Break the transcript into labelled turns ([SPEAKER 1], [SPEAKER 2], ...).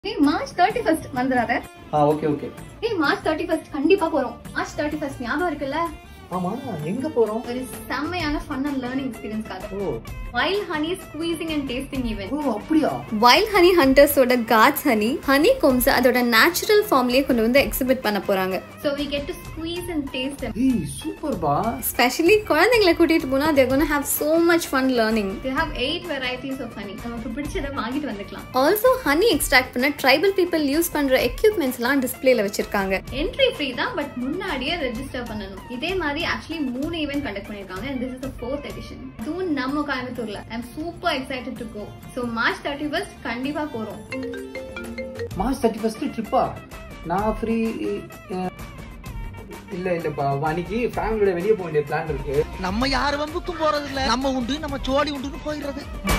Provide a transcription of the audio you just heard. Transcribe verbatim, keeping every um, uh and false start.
[SPEAKER 1] Hey, March thirty-first வந்துறாத.
[SPEAKER 2] ஆ okay okay.
[SPEAKER 1] Hey, March thirty-first கண்டிப்பா போறோம். March thirty-first ஞாபகம் இருக்குல்ல?
[SPEAKER 2] ஆமா, எங்க போறோம்?
[SPEAKER 1] ஒரு செம்மையான fun and learning experience காக.
[SPEAKER 2] ஓ.
[SPEAKER 1] Wild honey squeezing and tasting event.
[SPEAKER 2] ஓ அப்படியா?
[SPEAKER 1] Wild honey hunters ஓட Ghats honey, honey combs அதோட natural formலயே கொண்டு வந்து exhibit பண்ண போறாங்க. So we get to squeeze and taste them.
[SPEAKER 2] ஏய் சூப்பர் பா.
[SPEAKER 1] Especially குழந்தைகளை கூட்டிட்டு போனா they're going to have so much fun learning. They have eight varieties of honey. நமக்கு பிடிச்சத வாங்கிட்டு வந்துக்கலாம். Also honey extract பண்ண tribal people use பண்ற equipments எல்லாம் டிஸ்ப்ளேல வச்சிருக்காங்க. Entry free தான், but முன்னாடியே ரெஜிஸ்டர் பண்ணனும். இதே மாதிரி actually மூணு ஈவென்ட் கண்டக்ட் பண்ணிருக்காங்க and this is the fourth edition. Soon நம்ம கோயம்புத்தூர்ல. I'm super excited to go. So March thirty-first கண்டிப்பா போறோம்.
[SPEAKER 2] March thirty-first ட்ரிப்பா? நான் ஃப்ரீ இல்ல இல்லப்பா, வாணிக்கு ஃபேமிலியோட வெளிய போக வேண்டிய பிளான் இருக்கு.
[SPEAKER 3] நம்ம யார் வம்புக்கும் போறது இல்ல, நம்ம உண்டு நம்ம சோடி உண்டுன்னு போயிடுறது.